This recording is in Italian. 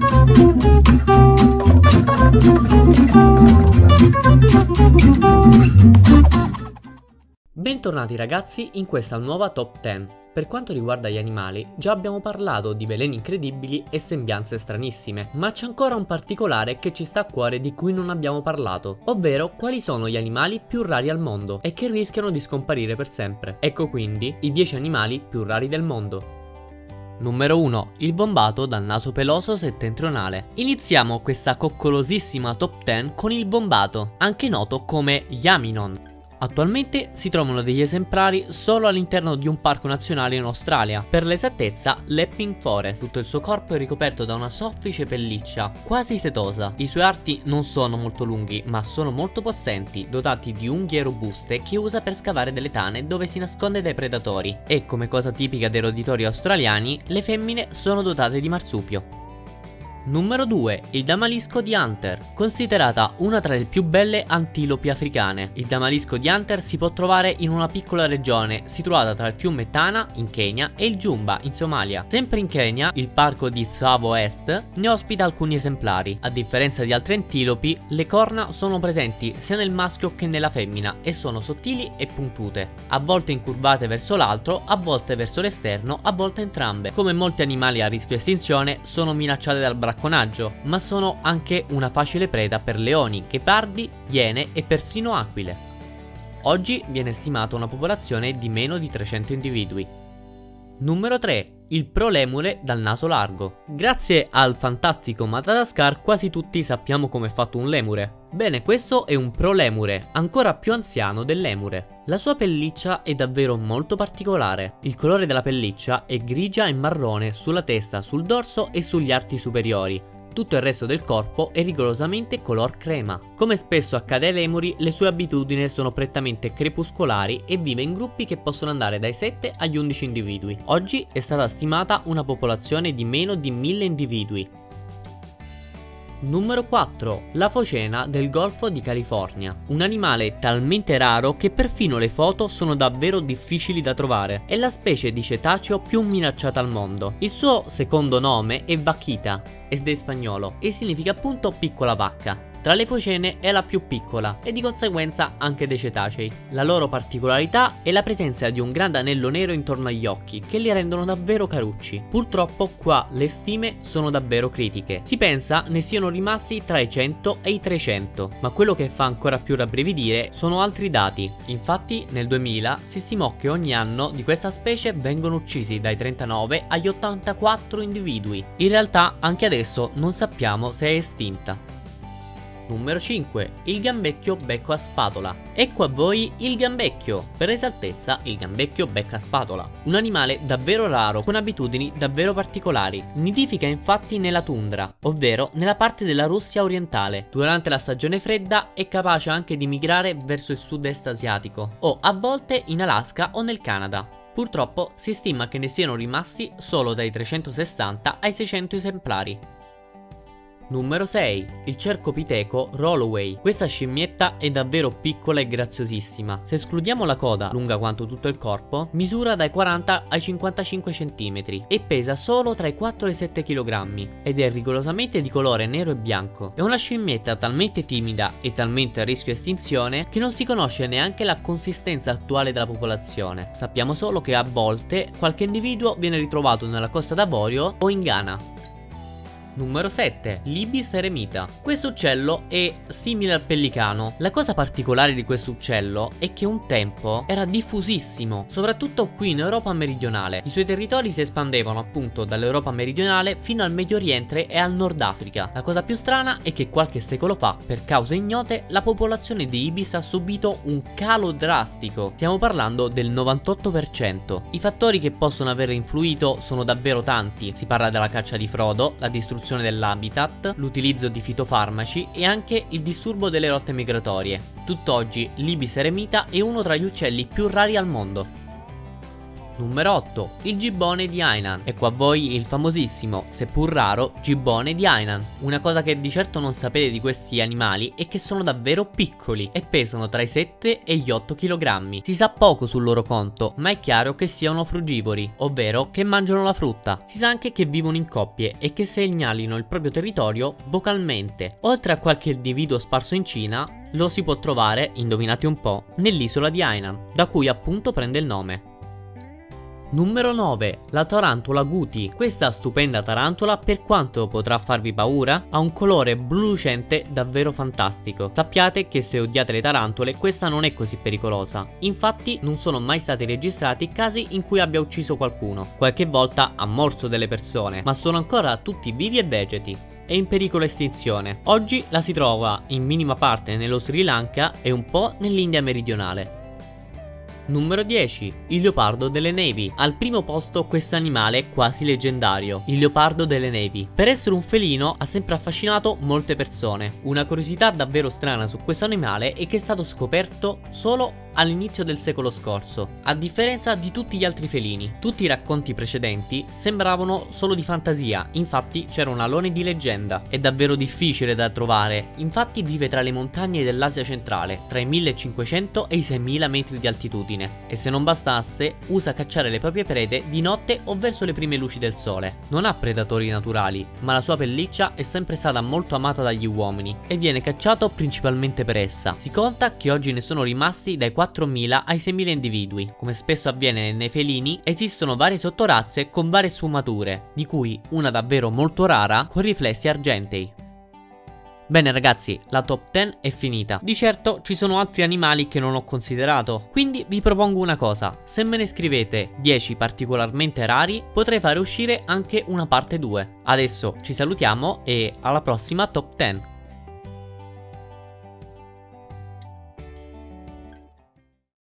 Bentornati ragazzi in questa nuova top 10. Per quanto riguarda gli animali, già abbiamo parlato di veleni incredibili e sembianze stranissime, ma c'è ancora un particolare che ci sta a cuore di cui non abbiamo parlato, ovvero quali sono gli animali più rari al mondo e che rischiano di scomparire per sempre. Ecco quindi i 10 animali più rari del mondo. Numero 1. Il bombato dal naso peloso settentrionale. Iniziamo questa coccolosissima top 10 con il bombato, anche noto come Yaminon. Attualmente si trovano degli esemplari solo all'interno di un parco nazionale in Australia, per l'esattezza l'Epping Forest. Tutto il suo corpo è ricoperto da una soffice pelliccia, quasi setosa. I suoi arti non sono molto lunghi, ma sono molto possenti, dotati di unghie robuste che usa per scavare delle tane dove si nasconde dai predatori. E come cosa tipica dei roditori australiani, le femmine sono dotate di marsupio. Numero 2. Il damalisco di Hunter. Considerata una tra le più belle antilopi africane, il damalisco di Hunter si può trovare in una piccola regione situata tra il fiume Tana in Kenya e il Jumba in Somalia. Sempre in Kenya, il parco di Tsavo Est ne ospita alcuni esemplari. A differenza di altre antilopi, le corna sono presenti sia nel maschio che nella femmina e sono sottili e puntute, a volte incurvate verso l'alto, a volte verso l'esterno, a volte entrambe. Come molti animali a rischio estinzione, sono minacciate dal bracconaggio, ma sono anche una facile preda per leoni, ghepardi, iene e persino aquile. Oggi viene stimata una popolazione di meno di 300 individui. Numero 3. Il prolemure dal naso largo. Grazie al fantastico Madagascar quasi tutti sappiamo come è fatto un lemure. Bene, questo è un prolemure, ancora più anziano dell'emure. La sua pelliccia è davvero molto particolare. Il colore della pelliccia è grigia e marrone sulla testa, sul dorso e sugli arti superiori. Tutto il resto del corpo è rigorosamente color crema. Come spesso accade ai lemuri, le sue abitudini sono prettamente crepuscolari e vive in gruppi che possono andare dai 7 agli 11 individui. Oggi è stata stimata una popolazione di meno di 1000 individui. Numero 4. La focena del Golfo di California. Un animale talmente raro che perfino le foto sono davvero difficili da trovare. È la specie di cetaceo più minacciata al mondo. Il suo secondo nome è vaquita, è del spagnolo, e significa appunto piccola vacca. Tra le focene è la più piccola e di conseguenza anche dei cetacei. La loro particolarità è la presenza di un grande anello nero intorno agli occhi che li rendono davvero carucci. Purtroppo qua le stime sono davvero critiche. Si pensa ne siano rimasti tra i 100 e i 300, ma quello che fa ancora più rabbrividire sono altri dati. Infatti nel 2000 si stimò che ogni anno di questa specie vengono uccisi dai 39 agli 84 individui. In realtà anche adesso non sappiamo se è estinta. Numero 5. Il gambecchio becco a spatola. Ecco a voi il gambecchio, per esattezza il gambecchio becco a spatola. Un animale davvero raro con abitudini davvero particolari. Nidifica infatti nella tundra, ovvero nella parte della Russia orientale. Durante la stagione fredda è capace anche di migrare verso il sud-est asiatico o a volte in Alaska o nel Canada. Purtroppo si stima che ne siano rimasti solo dai 360 ai 600 esemplari. Numero 6. Il cercopiteco Rolloway. Questa scimmietta è davvero piccola e graziosissima. Se escludiamo la coda, lunga quanto tutto il corpo, misura dai 40 ai 55 cm e pesa solo tra i 4 e i 7 kg ed è rigorosamente di colore nero e bianco. È una scimmietta talmente timida e talmente a rischio estinzione che non si conosce neanche la consistenza attuale della popolazione. Sappiamo solo che a volte qualche individuo viene ritrovato nella Costa d'Avorio o in Ghana. Numero 7. L'ibis eremita. Questo uccello è simile al pellicano. La cosa particolare di questo uccello è che un tempo era diffusissimo, soprattutto qui in Europa meridionale. I suoi territori si espandevano appunto dall'Europa meridionale fino al Medio Oriente e al Nord Africa. La cosa più strana è che qualche secolo fa, per cause ignote, la popolazione di ibis ha subito un calo drastico. Stiamo parlando del 98%. I fattori che possono aver influito sono davvero tanti. Si parla della caccia di frodo, la distruzione dell'habitat, l'utilizzo di fitofarmaci e anche il disturbo delle rotte migratorie. Tutt'oggi l'ibis eremita è uno tra gli uccelli più rari al mondo. Numero 8. Il gibbone di Hainan. Ecco a voi il famosissimo, seppur raro, gibbone di Hainan. Una cosa che di certo non sapete di questi animali è che sono davvero piccoli e pesano tra i 7 e gli 8 kg. Si sa poco sul loro conto, ma è chiaro che siano frugivori, ovvero che mangiano la frutta. Si sa anche che vivono in coppie e che segnalino il proprio territorio vocalmente. Oltre a qualche individuo sparso in Cina, lo si può trovare, indovinate un po', nell'isola di Hainan, da cui appunto prende il nome. Numero 9. La tarantola Guti. Questa stupenda tarantola, per quanto potrà farvi paura, ha un colore blu lucente davvero fantastico. Sappiate che se odiate le tarantole, questa non è così pericolosa. Infatti non sono mai stati registrati casi in cui abbia ucciso qualcuno. Qualche volta ha morso delle persone, ma sono ancora tutti vivi e vegeti. È in pericolo estinzione. Oggi la si trova in minima parte nello Sri Lanka e un po' nell'India meridionale. Numero 10. Il leopardo delle nevi. Al primo posto questo animale quasi leggendario, il leopardo delle nevi. Per essere un felino ha sempre affascinato molte persone. Una curiosità davvero strana su questo animale è che è stato scoperto solo all'inizio del secolo scorso, a differenza di tutti gli altri felini. Tutti i racconti precedenti sembravano solo di fantasia, infatti c'era un alone di leggenda. È davvero difficile da trovare, infatti vive tra le montagne dell'Asia centrale, tra i 1500 e i 6000 metri di altitudine. E se non bastasse, usa cacciare le proprie prede di notte o verso le prime luci del sole. Non ha predatori naturali, ma la sua pelliccia è sempre stata molto amata dagli uomini e viene cacciato principalmente per essa. Si conta che oggi ne sono rimasti dai 4.000 ai 6.000 individui. Come spesso avviene nei felini, esistono varie sottorazze con varie sfumature, di cui una davvero molto rara con riflessi argentei. Bene ragazzi, la top 10 è finita. Di certo ci sono altri animali che non ho considerato, quindi vi propongo una cosa: se me ne scrivete 10 particolarmente rari, potrei fare uscire anche una parte 2. Adesso ci salutiamo e alla prossima top 10.